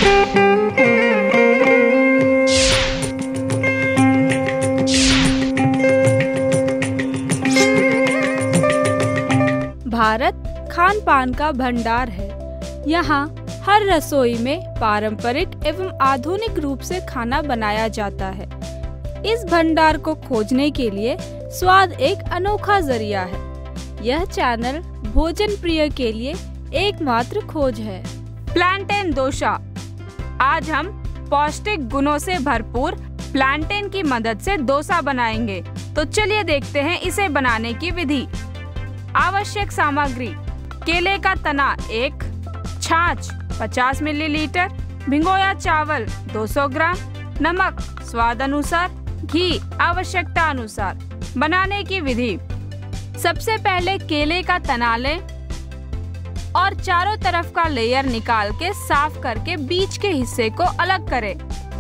भारत खान पान का भंडार है। यहाँ हर रसोई में पारंपरिक एवं आधुनिक रूप से खाना बनाया जाता है। इस भंडार को खोजने के लिए स्वाद एक अनोखा जरिया है। यह चैनल भोजन प्रिय के लिए एकमात्र खोज है। प्लांटेन डोसा। आज हम पौष्टिक गुणों से भरपूर प्लांटेन की मदद से डोसा बनाएंगे। तो चलिए देखते हैं इसे बनाने की विधि। आवश्यक सामग्री: केले का तना 1, छाछ 50 मिलीलीटर, भिगोया चावल 200 ग्राम, नमक स्वाद अनुसार, घी आवश्यकता अनुसार। बनाने की विधि: सबसे पहले केले का तना लें और चारों तरफ का लेयर निकाल के साफ करके बीच के हिस्से को अलग करें।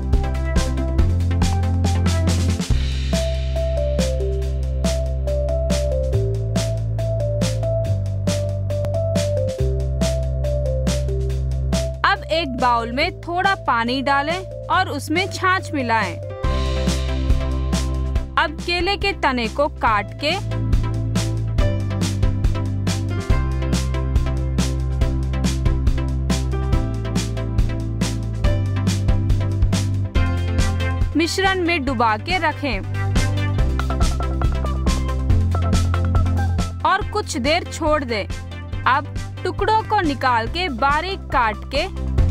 अब एक बाउल में थोड़ा पानी डालें और उसमें छाछ मिलाएं। अब केले के तने को काट के मिश्रण में डुबा के रखें और कुछ देर छोड़ दें। अब टुकड़ों को निकाल के बारीक काट के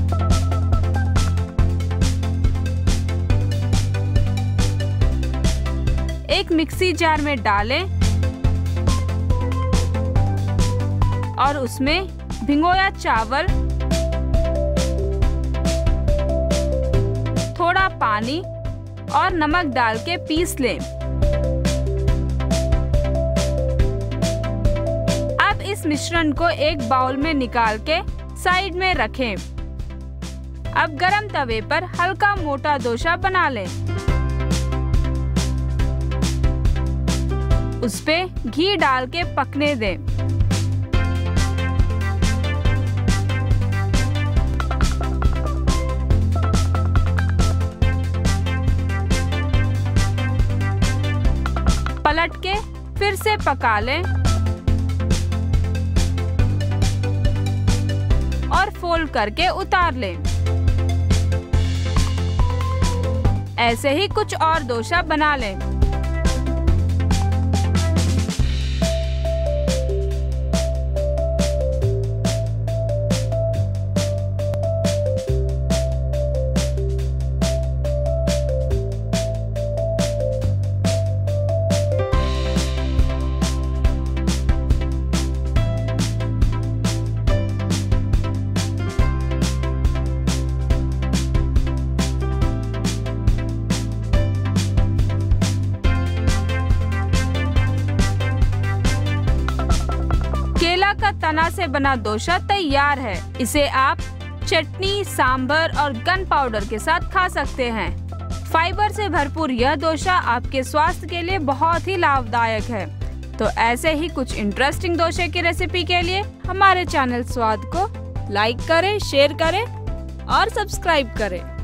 एक मिक्सी जार में डालें और उसमें भिगोया चावल, थोड़ा पानी और नमक डाल के पीस लें। अब इस मिश्रण को एक बाउल में निकाल के साइड में रखें। अब गरम तवे पर हल्का मोटा डोसा बना लें। उस पे घी डाल के पकने दें। पलट के फिर से पका लें और फोल्ड करके उतार लें। ऐसे ही कुछ और डोसा बना लें। केला का तना से बना डोसा तैयार है। इसे आप चटनी, सांभर और गन पाउडर के साथ खा सकते हैं। फाइबर से भरपूर यह डोसा आपके स्वास्थ्य के लिए बहुत ही लाभदायक है। तो ऐसे ही कुछ इंटरेस्टिंग डोसे की रेसिपी के लिए हमारे चैनल स्वाद को लाइक करें, शेयर करें और सब्सक्राइब करें।